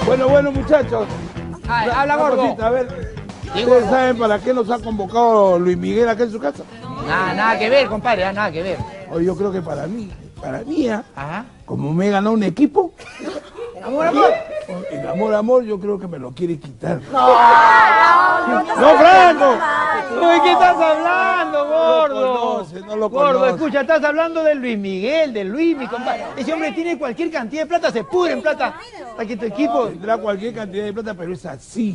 Bueno, muchachos. Ay, habla, gordo. A ver, ¿ustedes saben para qué nos ha convocado Luis Miguel acá en su casa? Nada que ver, compadre, nada que ver. Oye, yo creo que para mí, Ajá. como me he ganado un equipo, Amor. el amor, yo creo que me lo quiere quitar. ¡No, Franco! ¿De qué estás hablando, gordo? No lo Gordo, conoce. escucha, estás hablando de Luis Miguel, de Luis, mi compadre. Ese hombre tiene cualquier cantidad de plata, se pudre en plata. Para que tu equipo... Tendrá cualquier cantidad de plata, pero es así.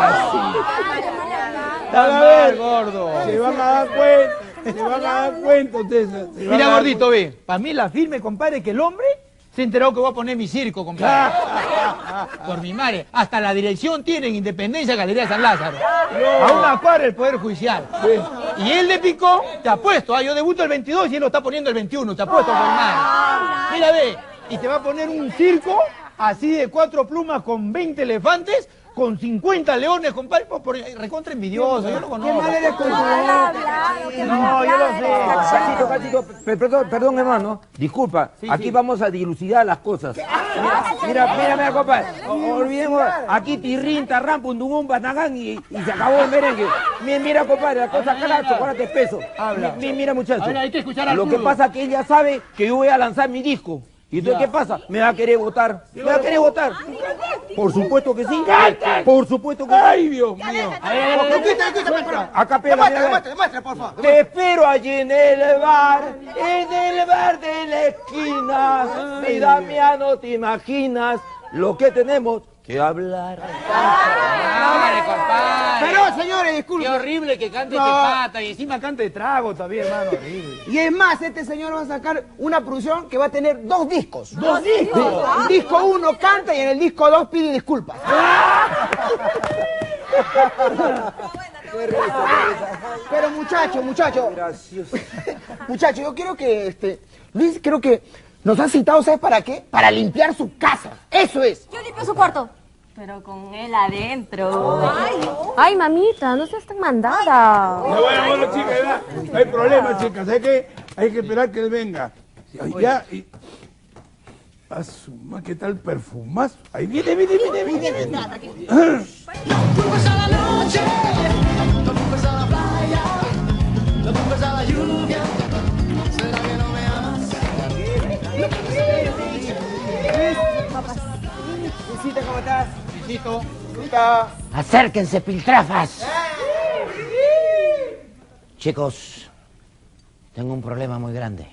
Estás mal, gordo. Se van a dar cuenta ustedes. Mira, gordito, ve. Para mí la firme, compadre, que el hombre se enteró que voy a poner mi circo, compadre. Por mi madre. Hasta la dirección tiene en Independencia, Galería San Lázaro. A una cuadra del Poder Judicial. Y él le picó, te apuesto, yo debuto el 22 y él lo está poniendo el 21, te apuesto, por mi madre. Mira, ve. Y te va a poner un circo así de 4 plumas con 20 elefantes, con 50 leones, compadre, por recontra envidioso, yo lo conozco. ¿Qué mal eres con tu... No, yo lo sé. Cachito, perdón, hermano, disculpa, aquí vamos a dilucidar las cosas. Mira, compadre, olvidemos, aquí tirrín, tarrán, pundungún, banagán y se acabó el merengue. Mira, compadre, la cosa clara, chocolate espeso. Mira, muchacho, Ahora hay que escuchar al lo que crudo. pasa es que ella sabe que yo voy a lanzar mi disco. ¿Y entonces qué pasa? ¿Me va a querer votar? ¿Me va a querer votar? Por supuesto que sí. Por supuesto que sí. ¡Ay, Dios mío! Acá pega, Demuestra, por favor. te espero allí en el bar de la esquina. Mi Damiano, te imaginas lo que tenemos que hablar. Hombre, compadre. Pero, señores, disculpen. Qué horrible que cante este pata y encima cante de trago todavía, hermano. Horrible. Y es más, este señor va a sacar una producción que va a tener 2 discos. ¿Dos discos? En disco 1 canta y en el disco 2 pide disculpas. Pero muchacho, yo quiero que, Luis, creo que nos ha citado, ¿sabes para qué? Para limpiar su casa. Eso es. Yo limpio su cuarto. Pero con él adentro. Ay, mamita, no seas tan mandada. Bueno, chicas, ya, no hay problema, chicas. Hay que esperar que él venga. Ya, y... Asuma, ¿qué tal perfumazo? Ahí viene. Luisito, ¿cómo estás? Luisito. Acérquense, piltrafas. Chicos, tengo un problema muy grande.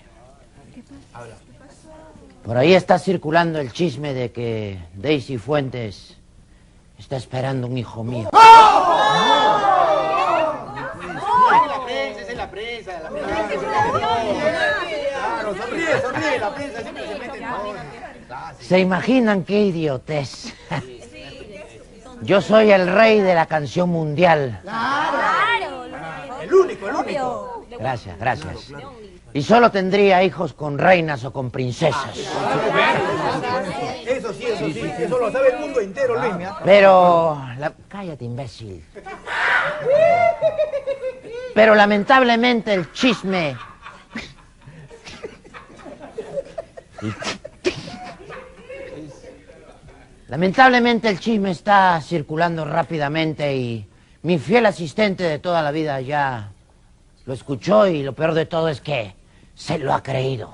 Por ahí está circulando el chisme de que Daisy Fuentes está esperando un hijo mío. Esa es la prensa. Claro, sonríe, la prensa siempre se mete en todo. ¿Se imaginan qué idiotez? Yo soy el rey de la canción mundial. El único. Gracias. Y solo tendría hijos con reinas o con princesas. Eso sí. Eso lo sabe el mundo entero, Luis. Pero... Cállate, imbécil. Pero lamentablemente el chisme... Lamentablemente el chisme está circulando rápidamente y mi fiel asistente de toda la vida ya lo escuchó y lo peor de todo es que se lo ha creído.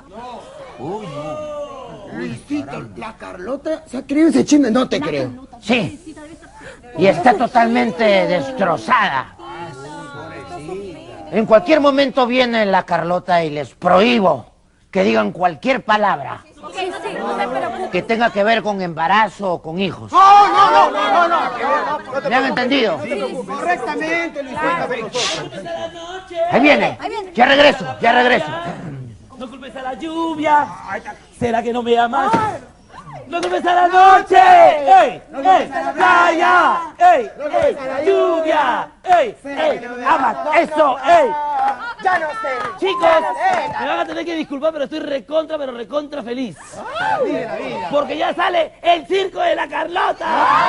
Luisito, la Carlota se ha creído ese chisme. No te creo. Sí, y está totalmente destrozada. En cualquier momento viene la Carlota y les prohíbo que digan cualquier palabra que tenga que ver con embarazo o con hijos. No. ¿Me han entendido? Correctamente, Luisito. Ahí viene. Ya regreso. No culpes a la lluvia. ¿Será que no me amas? No culpes a la noche. ¡Ey! ¡Playa! ¡Ey! ¡Lluvia! ¡Ey! ¡Amas! ¡Eso! ¡Ey! Ya no sé. Chicos, me van a tener que disculpar, pero estoy recontra feliz. Porque ya sale el circo de la Carlota.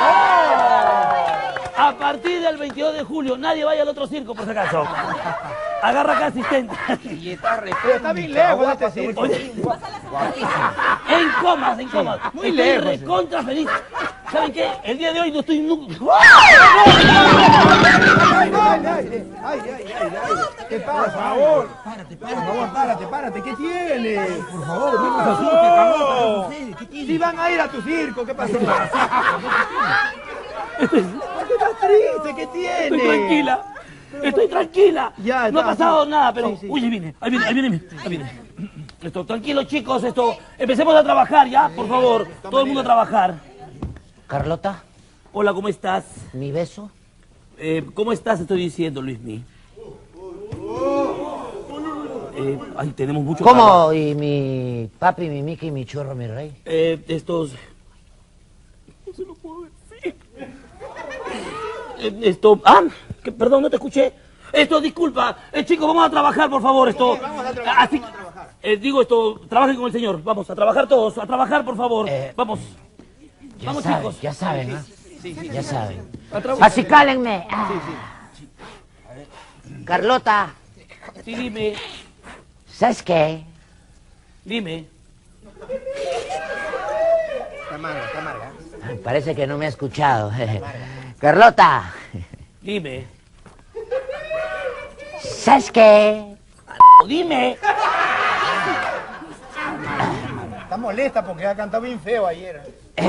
A partir del 22 de julio, nadie vaya al otro circo, por si acaso. Agarra acá asistente. Está bien lejos este circo. En comas. Muy Estoy lejos. recontra feliz. ¿Saben qué? El día de hoy no estoy... ¿Qué pasa? Por favor. Párate. ¿Qué tiene? Por favor, no nos asustes, Carlota. ¿Qué tiene? Si van a ir a tu circo, ¿qué pasó? ¿Por Estoy... qué estás triste? ¿Qué tiene? Estoy tranquila. Ya, no ha pasado sí. nada, pero... Sí. Uy, ahí viene. Tranquilos, chicos, empecemos a trabajar ya, por favor. Todo el mundo a trabajar. Carlota, Hola, ¿cómo estás? mi beso. ¿Cómo estás? Estoy diciendo, Luismi. Ay, tenemos mucho ¿Cómo? trabajo. Y mi papi, mi Mickey, mi churro, mi rey. Estos... No se lo puedo decir. Esto... Ah, perdón, no te escuché. Esto, disculpa. Chicos, vamos a trabajar, por favor. Esto... Vamos a trabajar. Así... digo esto, trabajen con el señor. Vamos, a trabajar todos. A trabajar, por favor. Vamos. Ya Vamos, saben, chicos. ya saben, ¿ah? Ya saben. A trabajar. Así cálenme. Ah. Carlota, Sí, dime. ¿sabes qué? Dime. Está amarga. Parece que no me ha escuchado. Carlota, Dime. ¿sabes qué? Dime. Está molesta porque ha cantado bien feo ayer.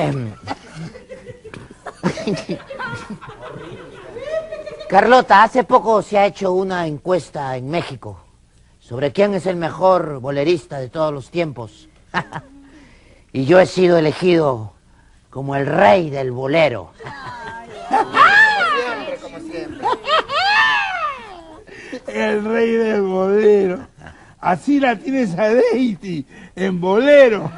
Carlota, hace poco se ha hecho una encuesta en México sobre quién es el mejor bolerista de todos los tiempos. Y yo he sido elegido como el rey del bolero. Como siempre. El rey del bolero. Así la tienes a Daisy, en bolero.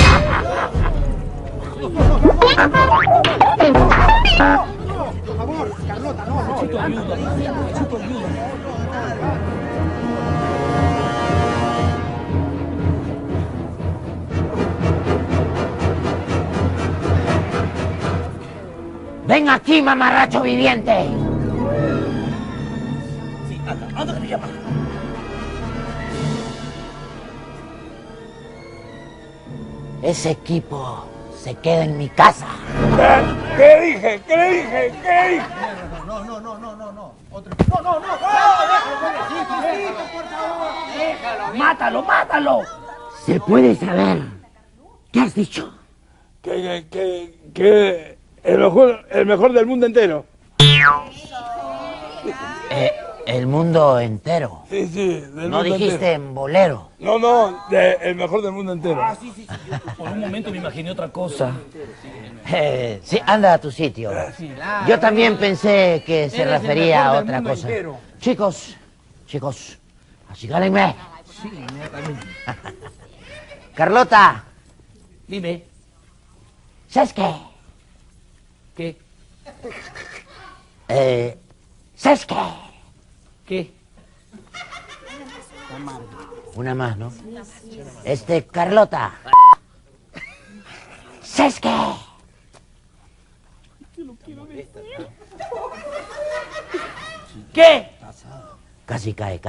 ¡Ven aquí, mamarracho viviente! Sí, anda que te llama. Ese equipo se queda en mi casa. ¿Qué dije? ¿Qué le dije? ¿Qué dije? ¡Mátalo! ¿Se puede saber qué has dicho? Que el mejor del mundo entero. El mundo entero. Sí, del No mundo dijiste entero. en bolero. No, el mejor del mundo entero. Por un momento me imaginé otra cosa. Sí, anda a tu sitio. Yo también pensé que se Eres el refería mejor a del otra mundo cosa. entero. Chicos, acigálenme. Carlota, Dime. ¿sabes qué? ¿Qué? ¿Sabes qué? ¿Qué? Una más, ¿no? Carlota. ¿Sabes qué? ¿Qué? Casi cae.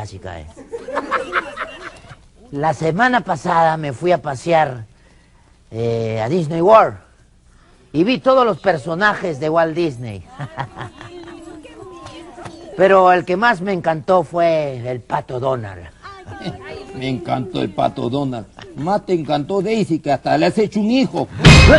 La semana pasada me fui a pasear a Disney World y vi todos los personajes de Walt Disney. Pero el que más me encantó fue el Pato Donald. Me encantó el Pato Donald. Más te encantó Daisy, que hasta le has hecho un hijo.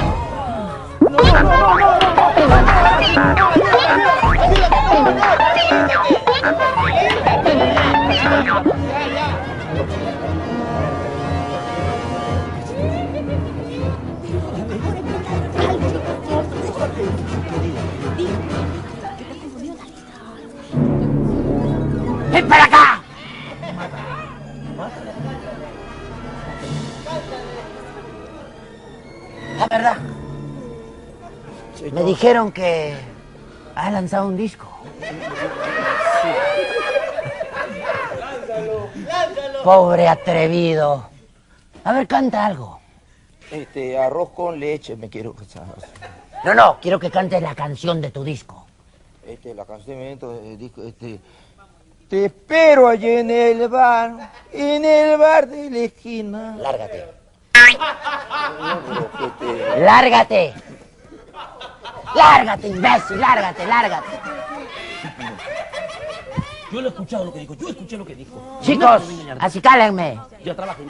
¡Ven para acá! La verdad, me dijeron que ha lanzado un disco. Pobre atrevido. A ver, canta algo. Arroz con leche me quiero casar. No, quiero que cantes la canción de tu disco. La canción del disco, Te espero allí en el bar de la esquina. Lárgate. ¡Lárgate! Lárgate, imbécil, lárgate. Yo lo he escuchado lo que dijo, yo escuché lo que dijo. Chicos, acicálenme. Ya, trabajen.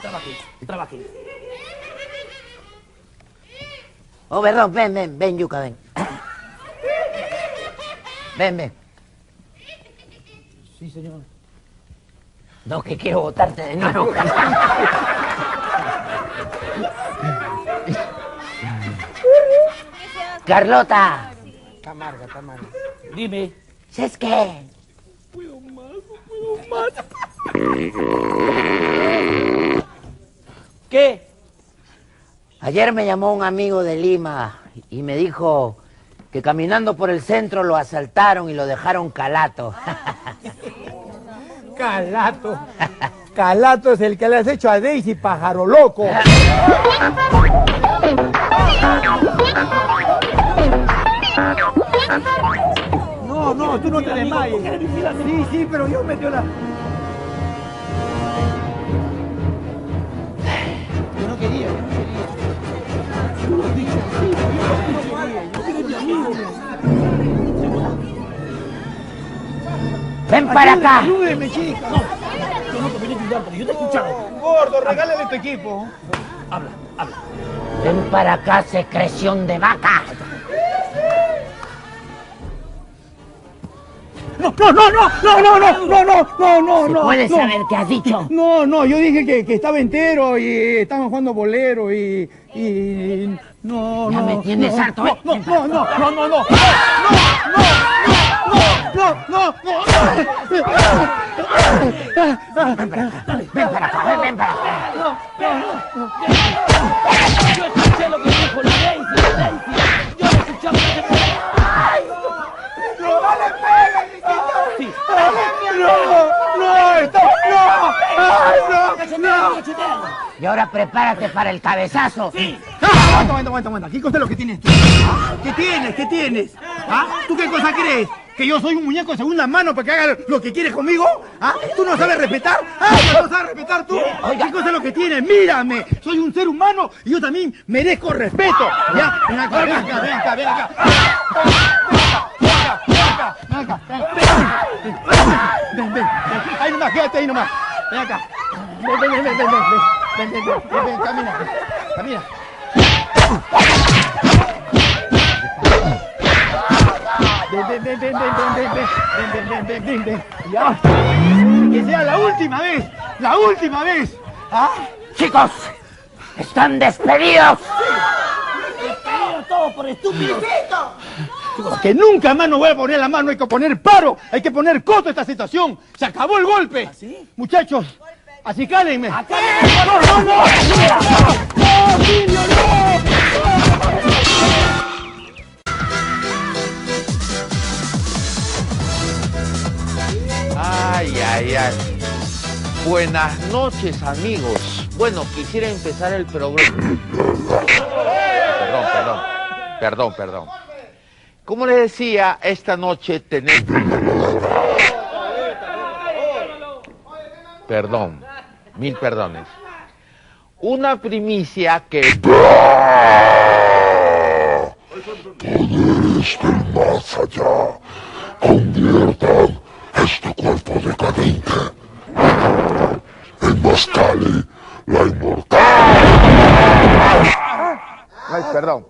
Oh, perdón, ven, Yuca, ven. Ven. Sí, señor. No, que quiero botarte de nuevo. Carlota. Está amarga. Dime. ¿Sabes qué? Puedo más. ¿Qué? Ayer me llamó un amigo de Lima y me dijo que caminando por el centro lo asaltaron y lo dejaron calato. Calato es el que le has hecho a Daisy, pájaro loco. No, tú no te desmayes. Sí, pero yo metí la... Yo no quería. Tú lo has dicho, sí, yo eres mi amigo. ¡Ven para acá! Ayúdeme, chica. Yo no te voy a ayudar, pero yo te he escuchado. Gordo, regálale tu equipo. Habla. ¡Ven para acá, secreción de vaca! No. ¿Puedes saber qué has dicho? No, yo dije que estaba entero y estaban jugando bolero y no. Ya me tienes harto, ¿eh? No. Ven para acá. Yo escuché lo que dijo la Daisy. Yo lo escuchaba lo que dijo. Y ahora prepárate para el cabezazo. Sí. Aguanta. ¿Qué cosa es lo que tienes tú? ¿Qué tienes? ¿Ah? ¿Tú qué cosa crees? ¿Que yo soy un muñeco de segunda mano para que haga lo que quieres conmigo? ¿Ah? ¿Tú no sabes respetar? ¿No sabes respetar tú? ¿Qué cosa es lo que tienes? Mírame, soy un ser humano y yo también merezco respeto. ¿Ya? Ven acá. Ven. Ahí nomás, quédate ahí nomás. Ven acá. Ven, camina. Ven. Ya. Que sea la última vez. ¿Ah? Chicos, están despedidos. Despedidos todos por estúpidos. Que nunca más no voy a poner la mano, hay que poner paro, hay que poner coto a esta situación. Se acabó el golpe. ¿Así? Muchachos, así cálenme. ¡No! Silvio, Ay. Buenas noches, amigos. Bueno, quisiera empezar el programa. Perdón. Como les decía, esta noche tenemos... Perdón, mil perdones. Una primicia que... Poderes del más allá conviertan este cuerpo decadente en Mascali, la inmortal. Ay, perdón.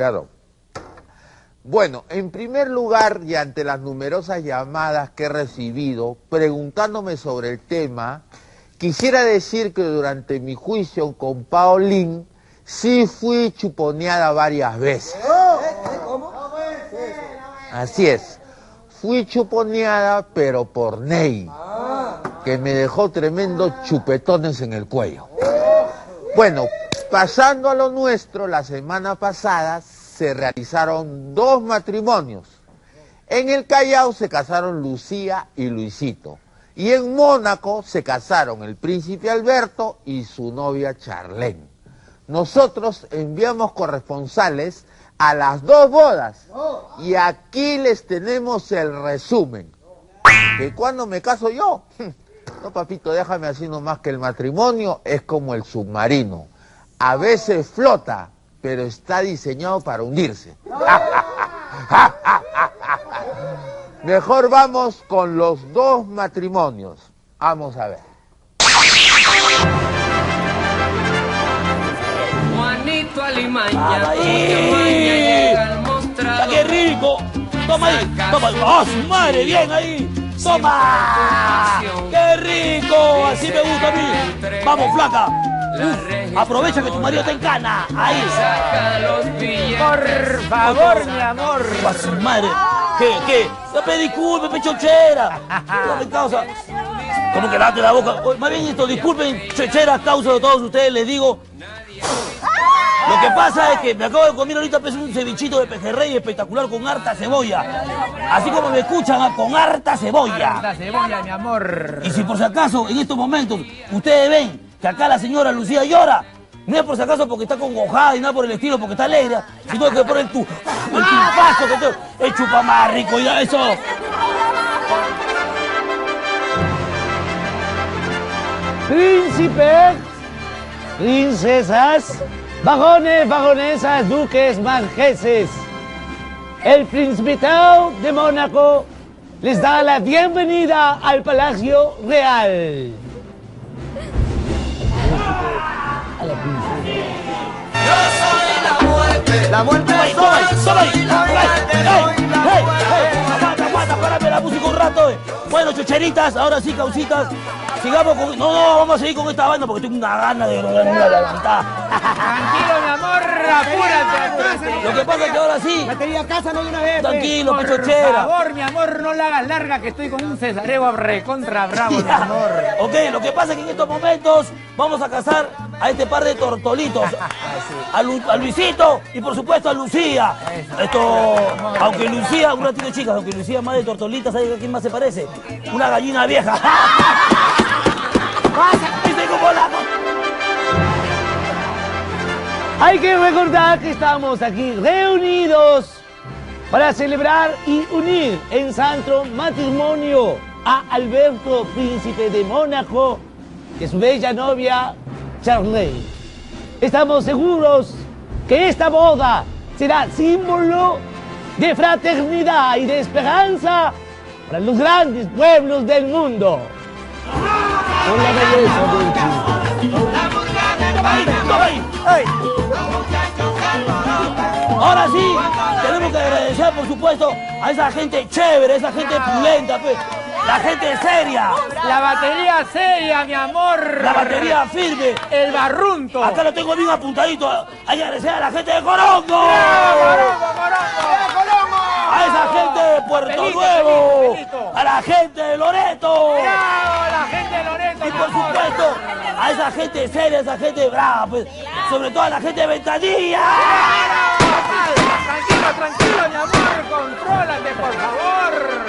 Bueno, en primer lugar, y ante las numerosas llamadas que he recibido preguntándome sobre el tema, quisiera decir que durante mi juicio con Paulín sí fui chuponeada varias veces. ¿Cómo? Así es, fui chuponeada pero por Ney, que me dejó tremendos chupetones en el cuello. Bueno, pasando a lo nuestro, la semana pasada se realizaron 2 matrimonios. En el Callao se casaron Lucía y Luisito. Y en Mónaco se casaron el príncipe Alberto y su novia Charlene. Nosotros enviamos corresponsales a las 2 bodas. Y aquí les tenemos el resumen. ¿Que cuándo me caso yo? No, papito, déjame así nomás, que el matrimonio es como el submarino. A veces flota, pero está diseñado para hundirse. Mejor vamos con los dos matrimonios. Vamos a ver. Juanito Alimaña, ¡Qué rico! ¡Toma ahí! ¡Toma! ¡Oh, su madre! ¡Bien ahí! ¡Toma! ¡Qué rico! Así me gusta a mí. ¡Vamos, flaca! Aprovecha que tu marido te encana. Ahí. Por favor, mi amor. ¡A su madre! ¿Qué? No me disculpe, pechochera. No me causa. ¿Cómo que late la boca? Más bien esto, disculpen, chochera, causa de todos ustedes, les digo. Lo que pasa es que me acabo de comer ahorita un cevichito de pejerrey espectacular con harta cebolla. Así como me escuchan, con harta cebolla. Harta cebolla, mi amor. Y si por si acaso, en estos momentos, ustedes ven que acá la señora Lucía llora, no es por si acaso porque está congojada y nada por el estilo, porque está alegre, sino que por el chupazo, que el chupa más rico, y eso. Príncipes, princesas, varones, baronesas, duques, marqueses. El Principado de Mónaco les da la bienvenida al Palacio Real. La muerte soy Aguanta, párame la música un rato. Bueno, chocheritas, ahora sí, causitas. Sigamos con... No, vamos a seguir con esta banda porque tengo una gana de levantar. Tranquilo, mi amor, apúrate. Lo que pasa es que ahora sí... Batería, casa, no de una vez. Tranquilo, pechochera. Por favor, mi amor, no la hagas larga que estoy con un cesareo recontra bravo, mi amor. Ok, lo que pasa es que en estos momentos vamos a casar a este par de tortolitos. A Luisito y por supuesto a Lucía. Esto, aunque Lucía, un ratito chicas, aunque Lucía más de tortolitas, ¿sabes a quién más se parece? Una gallina vieja. ¿Viste cómo la... Hay que recordar que estamos aquí reunidos para celebrar y unir en santo matrimonio a Alberto, príncipe de Mónaco, y su bella novia, Charlene. Estamos seguros que esta boda será símbolo de fraternidad y de esperanza para los grandes pueblos del mundo. Con la belleza del Ahora sí, tenemos que agradecer, por supuesto, a esa gente chévere, esa gente pulenta, la gente seria. La batería seria, mi amor. La batería firme. El barrunto. Acá lo tengo bien apuntadito. Hay que agradecer a la gente de Corongo. A esa gente de Puerto Nuevo. A la gente de Loreto. La gente de Loreto. Y por supuesto, a esa gente seria, esa gente brava, pues. Sobre todo a la gente de Ventanilla. Tranquilo, mi amor. Contrólate, por favor.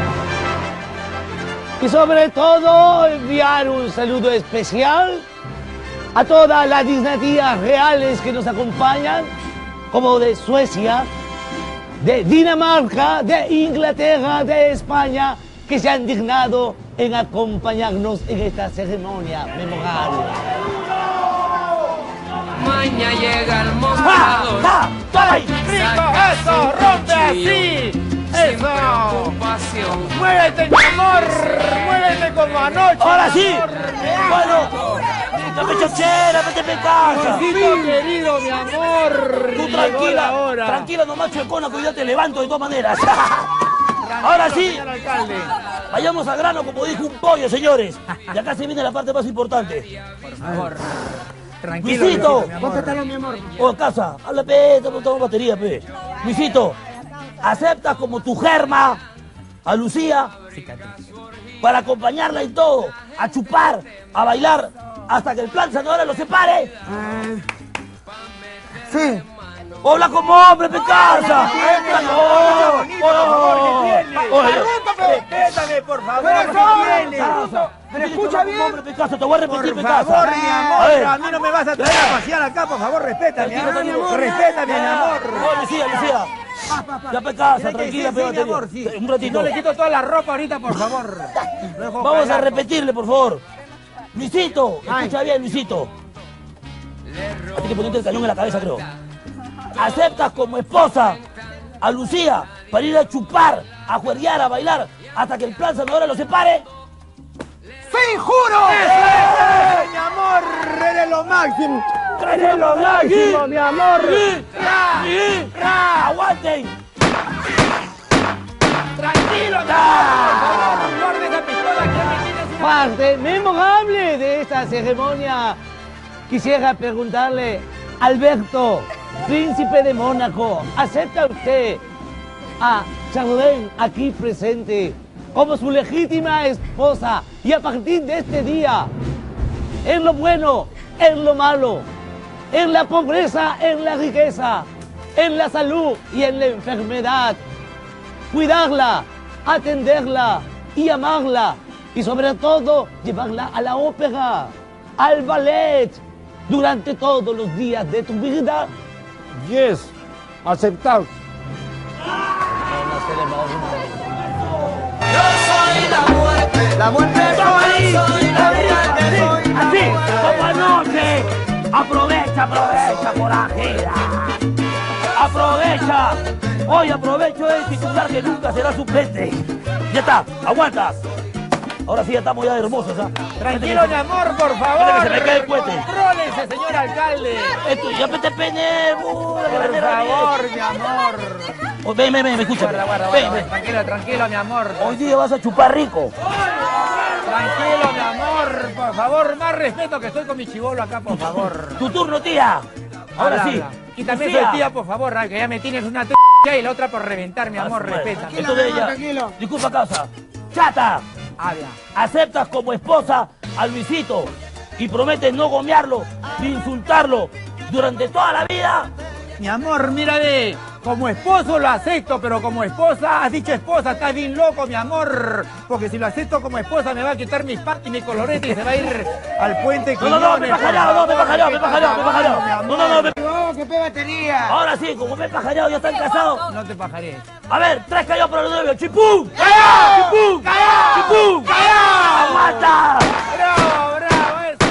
Y sobre todo enviar un saludo especial a todas las dinastías reales que nos acompañan, como de Suecia, de Dinamarca, de Inglaterra, de España, que se han dignado en acompañarnos en esta ceremonia memorable. Mañana llega el mostrador. ¡Rico! ¡Eso! ¡Rompe así! ¡Eso! ¡Muévete, mi amor! ¡Muévete como anoche! ¡Ahora sí! Bueno, la pechochera, vete en casa. Querido, mi amor. Tú tranquila nomás, chuecona, que yo te levanto de todas maneras. Ahora sí, vayamos al grano, como dijo un pollo, señores. Y acá se viene la parte más importante. Por favor. Tranquilo, Luisito. Póngatelo, mi amor. O en casa, habla, pe, estamos batería, pe. Luisito, ¿aceptas como tu germa a Lucía? Para acompañarla en todo, a chupar, a bailar, hasta que el plan sanador los separe. Sí. ¡Habla como hombre, Pecasa! Respétame, por favor. Pero escucha bien. Hombre, Pecasa, te voy a repetir, Por Pecasa. favor, mi amor. A mí no me vas a traer a Tranquilo. pasear acá, por favor, respétame. Tranquilo. Respétame, mi amor. No, Lucía. Ya, Pecasa, tranquila, mi amor, pégate. sí. Un ratito. No le quito toda la ropa ahorita, por favor. Vamos a repetirle, por favor. Luisito, escucha bien, Luisito. Hay que ponerte el cañón en la cabeza, creo. ¿Aceptas como esposa a Lucía para ir a chupar, a juerguear, a bailar, hasta que el plan Sanadora los separe? ¡Sí, juro! Mi amor, eres lo máximo. ¡Eres lo máximo, mi amor! ¡Sí! ¡Aguanten! ¡Tranquilo, Parte memorable de esta ceremonia. Quisiera preguntarle, Alberto, príncipe de Mónaco, ¿acepta usted a Charlene aquí presente como su legítima esposa? Y a partir de este día, en lo bueno, en lo malo, en la pobreza, en la riqueza, en la salud y en la enfermedad, cuidarla, atenderla y amarla, y sobre todo llevarla a la ópera, al ballet, durante todos los días de tu vida. Yes, aceptado. Yo soy la muerte. La muerte soy, soy la muerte soy. Así, como anoche. Aprovecha, forajera. Aprovecha. Hoy aprovecho el titular que nunca será suplente. Ya está, aguantas. Ahora sí ya estamos ya hermosos, ¿ah? Tranquilo, mi amor, por favor. Que se me cae el puente. Contrólese, señor alcalde. Esto, ya te pene, por favor, mi amor. Oh, ven, escúchame. Ven. Tranquilo, mi amor. Hoy día vas a chupar rico. Tranquilo, mi amor. Por favor, más respeto que estoy con mi chibolo acá, por favor. Tu turno, tía. Ahora sí. Y también Lucía. soy tía, por favor, que ya me tienes una y la otra por reventar, mi amor, respeta. Esto de ella. Disculpa, causa. Chata. Habla. ¿Aceptas como esposa a Luisito y prometes no gomearlo ni insultarlo durante toda la vida? Mi amor, mira de, como esposo lo acepto, pero como esposa, has dicho esposa, estás bien loco, mi amor. Porque si lo acepto como esposa me va a quitar mis panties y mi colorete y se va a ir al puente. No, me pajareado. No, que pega tenía. Ahora sí, como me he pajareado, ya están casados. No te pajaré. A ver, 3 callados para los novios. ¡Chipú! ¡Callao! ¡Chipú! ¡Callao! ¡Chipú! ¡Callao! ¡Aguanta! ¡Bravo, eso!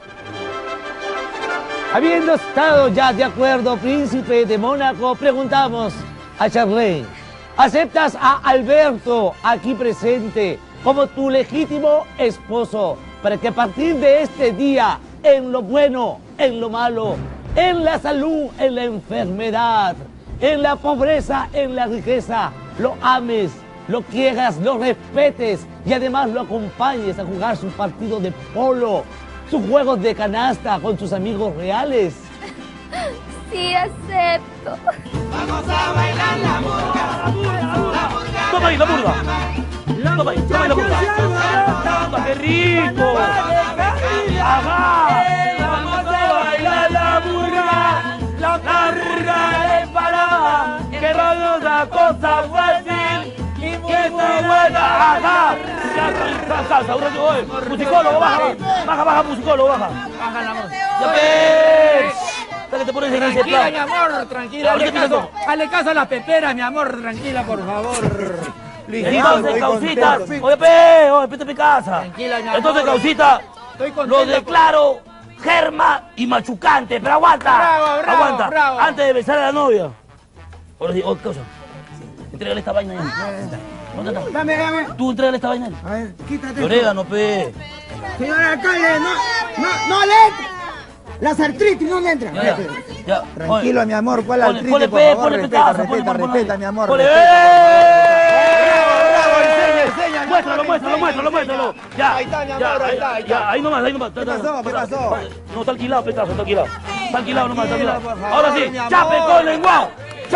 Habiendo estado ya de acuerdo, príncipe de Mónaco, preguntamos a Charlene, ¿aceptas a Alberto aquí presente como tu legítimo esposo para que a partir de este día, en lo bueno, en lo malo, en la salud, en la enfermedad, en la pobreza, en la riqueza, lo ames, lo quieras, lo respetes y además lo acompañes a jugar su partido de polo, sus juegos de canasta con sus amigos reales? Sí, acepto. Vamos a bailar la murga. Toma ahí la murga. Toma ahí la murga. ¡Qué rico! ¡Ajá! Vamos a bailar la murga. La murga es para que no es una cosa fácil y muy buena. ¡Ajá! Salsa, musicólogo, baja, musicólogo, baja. Baja la voz. ¡Ya ves! Que te pones en ese Tranquila, plan. mi amor, tranquila. Hazle caso a la pepera, mi amor, tranquila, por favor. Entonces, causita, oye, vete a mi casa. Tranquila, mi amor. Entonces, causita, Estoy contento lo declaro germa y machucante, pero aguanta. Bravo, aguanta. bravo. Antes de besar a la novia. Ahora sí, causa. Entrégale esta vaina ahí. ¿Dónde está? Dame. Tú entrégale esta vaina ahí. A ver, quítate. Orégano, pe. Señor alcalde, no le. Las artritis no le entran. Ya. Tranquilo, mi amor, ¿cuál Ponle, artritis, por ponle, favor? ponle, casa, Respeta, mi amor. Ponle, Bravo, muéstralo. Ya. Ahí está, mi amor, ahí está. Ya, ahí nomás. ¿Qué pasó? No, está alquilado, Petrazo, está alquilado. Está alquilado nomás, está Tranquilo, alquilado. por favor, Ahora sí, mi amor. chape con lenguao.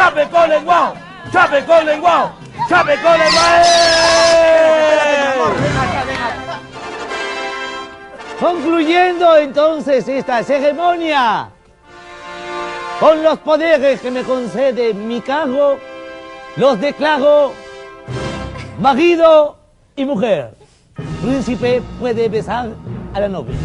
Concluyendo entonces esta ceremonia, con los poderes que me concede mi cargo, los declaro marido y mujer. Príncipe puede besar a la novia.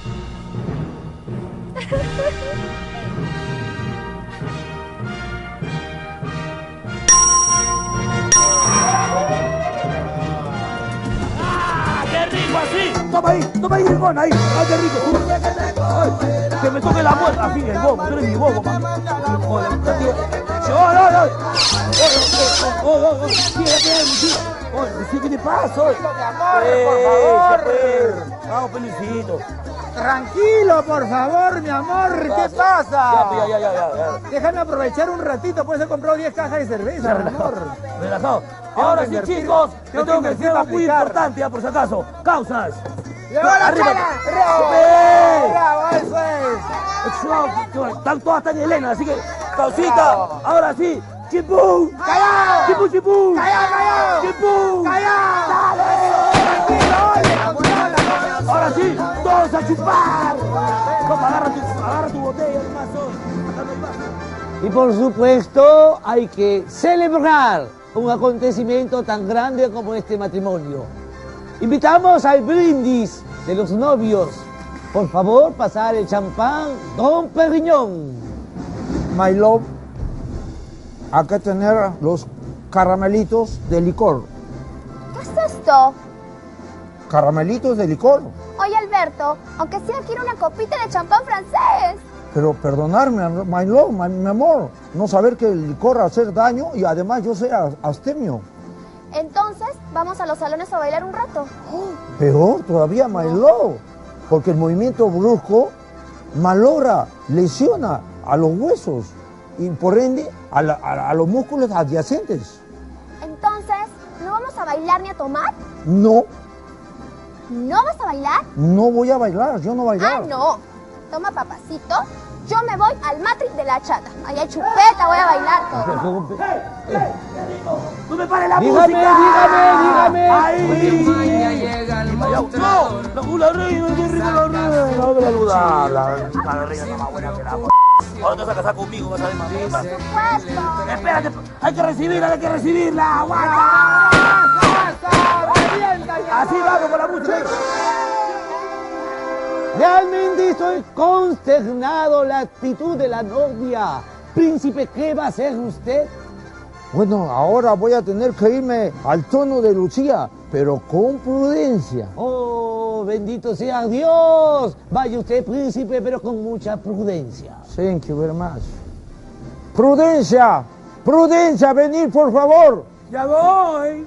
¡Qué rico así! Toma ahí, Ricón, ahí. ¡Ay, qué rico! Que me toque la muerte. Así, el bobo, tú eres mi bobo, mami. ¿Qué te pasa? Vamos, Luisito. Tranquilo, por favor, mi amor. ¿Qué pasa? Ya. Déjame aprovechar un ratito, pues he comprado 10 cajas de cerveza, mi amor. Relajado. Ahora sí, chicos, yo tengo que decir algo muy importante, por si acaso. Causas. ¡Arriba! ¡Bravo! ¡Eso es! Todas están en Elena, así que, causita, ahora sí. ¡Chipú! ¡Callao! ¡Chipú! ¡Callao! ¡Chipú! ¡Callao! Ahora sí, todos a chupar. Toma, agarra tu botella, hermano. Y por supuesto, hay que celebrar un acontecimiento tan grande como este matrimonio. Invitamos al brindis de los novios. Por favor, pasar el champán Don Perignon. My love, hay que tener los caramelitos de licor. ¿Qué es esto? Caramelitos de licor. Oye, Alberto, aunque sea quiero una copita de champán francés. Pero perdonarme, my love, mi amor, no saber que el licor hacer daño y además yo sea abstemio. Entonces, vamos a los salones a bailar un rato. Peor todavía, my love, porque el movimiento brusco malogra, lesiona a los huesos y por ende a los músculos adyacentes. Entonces, ¿no vamos a bailar ni a tomar? No, ¿No vas a bailar? no voy a bailar, yo no bailar. Ah, no. Toma, papacito. Yo me voy al Matrix de la chata. Allá hay chupeta, voy a bailar todo. ¡No me pares la Dígame, música! dígame. ¡Ahí! Ya llega el monstruo. ¡No! ¡La reina, qué rica la reina! La reina está más buena que la... Ahora te vas a casar conmigo, vas a ver, mamita. Por supuesto. Espérate, hay que recibirla, ¡aguanta! Así vamos con la música. Realmente estoy consternado la actitud de la novia. Príncipe, ¿qué va a hacer usted? Bueno, ahora voy a tener que irme al tono de Lucía, pero con prudencia. Oh, bendito sea Dios. Vaya usted, príncipe, pero con mucha prudencia. Thank you very much. Prudencia, prudencia, venir por favor. Ya voy.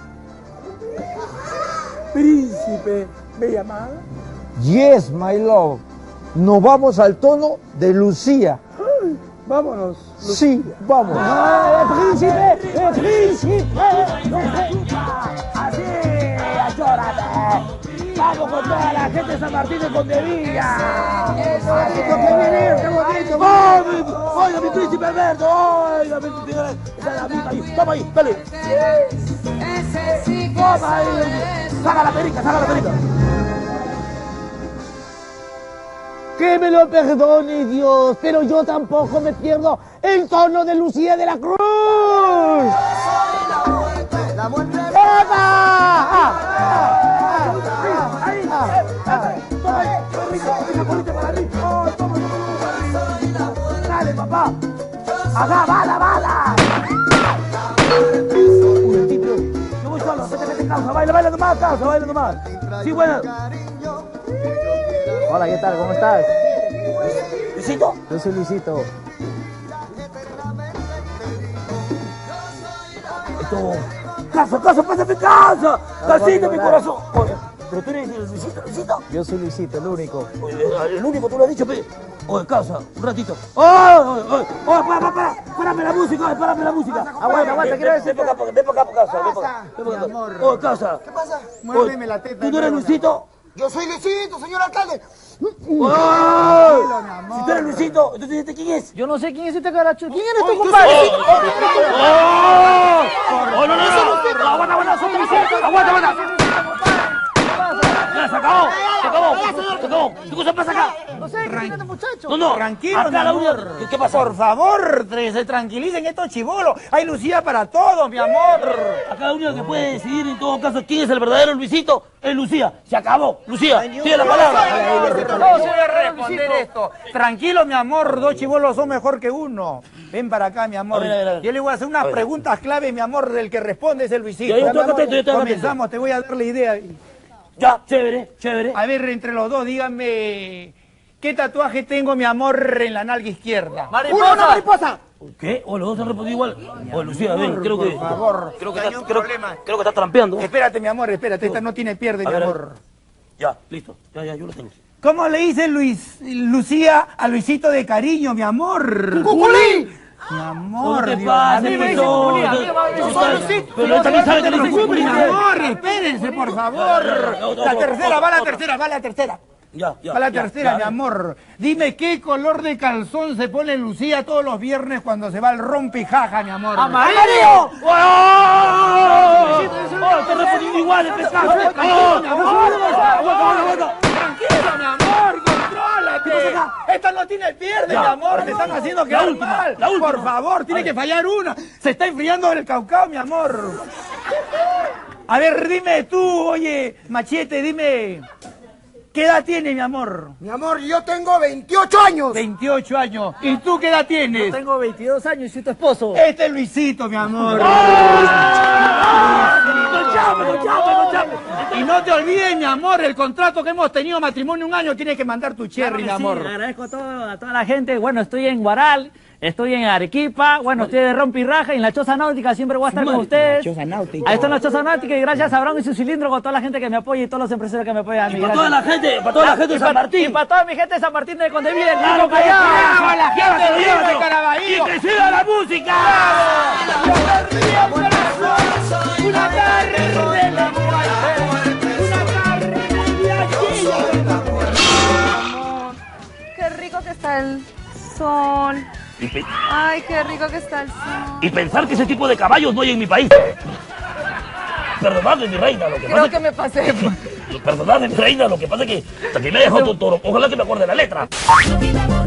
Príncipe, ¿me llamaba? Yes, my love. Nos vamos al tono de Lucía. Vámonos. Sí, vamos. ¡Príncipe! ¡Príncipe! Así, achórate. Vamos con toda la gente de San Martín de Condevilla. ¡Qué bonito, qué bonito! ¡Oiga, mi príncipe Alberto! ¡Oiga, mi príncipe Alberto! Esa es la misma ahí. Toma ahí, dale. Toma ahí. Saca la perica, saca la perica. Que me lo perdone Dios, pero yo tampoco me pierdo el tono de Lucía de la Cruz. ¡Eva! ¡Dale, papá! ¡Acá, bala! Yo voy solo, vete, causa, baila nomás, causa, baila nomás. Sí, bueno. Hola, ¿qué tal? ¿Cómo estás? ¿Luisito? Yo soy Luisito. Casa, pásame casa. Casita, mi corazón. Oye, pero tú eres el Luisito. Yo soy Luisito, el único. Oye, el único, tú lo has dicho, pe. Oye, casa, un ratito. Oye, párame la música, Aguanta, quiero decir. Ven para acá, casa. Oye, casa. ¿Qué pasa? Muérdeme la teta. ¿Tú no eres Luisito? Yo soy Luisito, señor alcalde. Si tú eres Luisito, entonces ¿este quién es? Yo no sé quién es este caracho. ¿Quién eres tú, compadre? No, aguanta, soy Luisito. Aguanta. Ya, se acabó. ¿Qué cosa pasa acá? No sé, ¿qué tiene este muchacho? No. Tranquilo, Acá mi la amor. única- ¿Qué pasó? Por favor, se tranquilicen estos chibolos. Hay Lucía para todos, mi amor. Acá la única que puede decidir en todo caso quién es el verdadero Luisito es Lucía. Se acabó. Lucía, tiene la palabra. No se voy a responder esto. Tranquilo, mi amor, dos chibolos son mejor que uno. Ven para acá, mi amor. A ver. Yo le voy a hacer unas preguntas clave, mi amor, del que responde es el Luisito. Ya, yo estoy atento. Comenzamos, te voy a dar la idea. Ya, chévere. A ver, entre los dos, díganme, ¿Qué tatuaje tengo, mi amor, en la nalga izquierda? ¡Una mariposa! ¿Qué? O los dos han respondido igual. O Lucía, ven, creo que... Por favor. Creo que está trampeando. Espérate, mi amor, espérate. Esta no tiene pierde, mi amor. Ya, listo. Ya, yo lo tengo. ¿Cómo le dice Lucía a Luisito de cariño, mi amor? ¡Cuculí! Mi amor, ¿Qué Dios. pasa, A mí me dice Luisito? Cuculí, a mí Yo me soy Lucito. Pero él también sabe que le dice Cuculí. Mi amor, espérense, por favor. La tercera, va la tercera, va la tercera. Ya. Va la tercera, mi amor. Dime qué color de calzón se pone Lucía todos los viernes cuando se va al rompijaja, mi amor. ¡Amarillo! Te respondiendo igual, pescado. Tranquilo, mi amor, contrólate. Esta no tiene pierde, mi amor. Te están haciendo quedar mal. Por favor, tiene que fallar una. Se está enfriando el caucao, mi amor. A ver, dime tú, oye, Machete, dime. ¿Qué edad tiene, mi amor? Mi amor, yo tengo 28 años. 28 años. ¿Y tú qué edad tienes? Yo tengo 22 años y soy tu esposo. Este es Luisito, mi amor. Y no te olvides, mi amor, el contrato que hemos tenido matrimonio 1 año, tienes que mandar tu cherry, mi amor. Sí, agradezco a toda la gente. Bueno, estoy en Guaral, estoy en Arequipa, bueno, estoy de Rompirraja y en la Choza Náutica siempre voy a estar con ustedes. Choza Náutica. Ahí está la Choza Náutica y gracias a Abraham y su cilindro con toda la gente que me apoya y todos los empresarios que me apoyan a mí. Y para toda la gente de San Martín. Y para toda mi gente de San Martín de Condeville, ¡Claro que Callao. ¡a la gente de Caraballo! ¡Y que siga la música! Una tarde de la muerte. Qué rico que está el sol. Ay, qué rico que está el sol. Y pensar que ese tipo de caballos no hay en mi país. Perdonadme, mi reina, lo que pasa Creo es que me pasé. Perdonadme, mi reina, lo que pasa es que hasta que me ha dejado tu toro. Ojalá que me acuerde la letra.